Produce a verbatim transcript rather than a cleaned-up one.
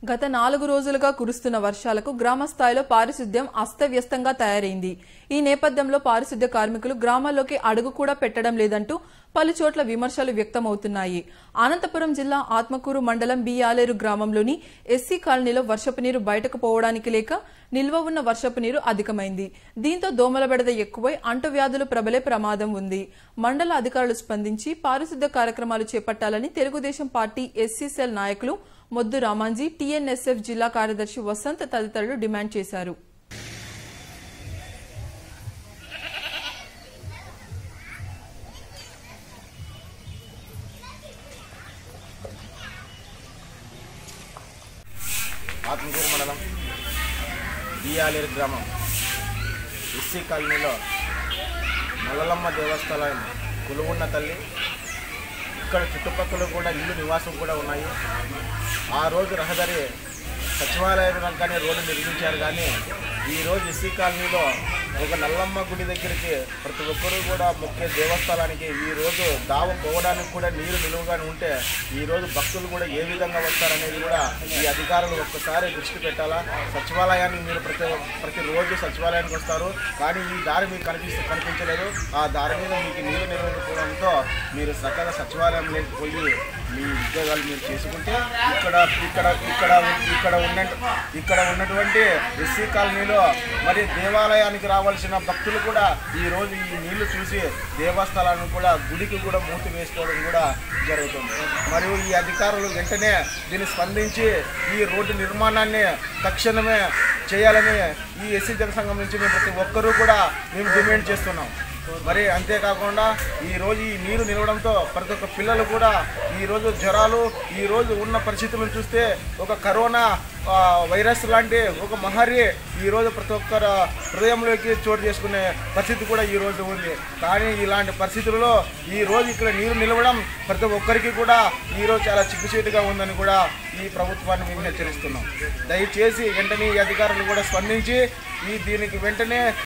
గత నాలుగు రోజులుగా కురుస్తున్న వర్షాలకు గ్రామ స్థాయిలో పారిశుద్ధ్యం అస్తవ్యస్తంగా తయారైంది. ఈ నేపథ్యంలో పారిశుద్ధ్య కార్మికులు గ్రామాల్లోకి అడుగు కూడా పెట్టడం లేదంటూ పలు చోట్ల విమర్శలు వ్యక్తమవుతున్నాయి. అనంతపురం జిల్లా ఆత్మకూరు మండలం బియాలేరు గ్రామంలోని ఎస్సీ కాలనీలో వర్షపు నీరు బయటకు పోవడానికి లేక నిల్వ ఉన్న వర్షపు నీరు అధికమైంది. దీంతో దోమల బెడద ఎక్కువై అంటువ్యాధులు ప్రబలే ప్రమాదం ఉంది. మండల అధికారులు స్పందించి పారిశుద్ధ్య కార్యక్రమాలు చేపట్టాలని తెలుగుదేశం పార్టీ ఎస్సీ సెల్ నాయకులు మొద్దు రామాంజీ, టీఎన్ఎస్ఎఫ్ జిల్లా కార్యదర్శి వసంత్ తదితరులు డిమాండ్ చేశారు. ఆత్మకూరు మండలం బియాలేరు గ్రామం ఎస్సీ కాలనీలో నల్లలమ్మ దేవస్థానం కొలువున్న తల్లి. ఇక్కడ చుట్టుపక్కల కూడా ఇల్లు నివాసం కూడా ఉన్నాయి. ఆ రోజు రహదారి సచివాలయం కానీ రోడ్డు నిర్మించారు. కానీ ఈరోజు ఎస్సీ కాలనీలో ఒక నల్లమ్మ గుడి దగ్గరికి ప్రతి ఒక్కరూ కూడా మొక్కే దేవస్థానానికి ఈరోజు దావ పోవడానికి కూడా నీరు నిలువగానే ఉంటే ఈరోజు భక్తులు కూడా ఏ విధంగా వస్తారనేది కూడా ఈ అధికారులు ఒక్కసారి దృష్టి పెట్టాలా. సచివాలయానికి మీరు ప్రతి ప్రతిరోజు సచివాలయానికి వస్తారు, కానీ ఈ దారి మీకు కనిపిస్తూ కనిపించలేదు. ఆ దారి మీద మీకు నీరు నిలవకపోవడంతో మీరు చక్కగా సచివాలయంలోకి పోయి మీ ఉద్యోగాలు మీరు చేసుకుంటే ఇక్కడ ఇక్కడ ఇక్కడ ఇక్కడ ఉన్న ఇక్కడ ఉన్నటువంటి ఎస్సీ కాలనీలో మరి దేవాలయానికి రావాల్సిన భక్తులు కూడా ఈరోజు ఈ నీళ్లు చూసి దేవస్థానాన్ని కూడా గుడికి కూడా మూతి వేసుకోవడం కూడా జరుగుతుంది. మరియు ఈ అధికారులు వెంటనే దీన్ని స్పందించి ఈ రోడ్డు నిర్మాణాన్ని తక్షణమే చేయాలని ఈ ఎస్సీ జనసంఘం నుంచి మేము ప్రతి ఒక్కరూ కూడా మేము డిమాండ్ చేస్తున్నాం. మరి అంతేకాకుండా ఈరోజు ఈ నీరు నిలవడంతో ప్రతి ఒక్క పిల్లలు కూడా ఈరోజు జ్వరాలు, ఈరోజు ఉన్న పరిస్థితులను చూస్తే ఒక కరోనా వైరస్ లాంటి ఒక మహమ్మారి ఈరోజు ప్రతి ఒక్కరు హృదయంలోకి చోటు చేసుకునే పరిస్థితి కూడా ఈరోజు ఉంది. కానీ ఇలాంటి పరిస్థితుల్లో ఈరోజు ఇక్కడ నీరు నిలవడం ప్రతి ఒక్కరికి కూడా ఈరోజు చాలా చిక్కుచేటుగా ఉందని కూడా ఈ ప్రభుత్వాన్ని మేము హెచ్చరిస్తున్నాం. దయచేసి వెంటనే ఈ అధికారులు కూడా స్పందించి ఈ దీనికి వెంటనే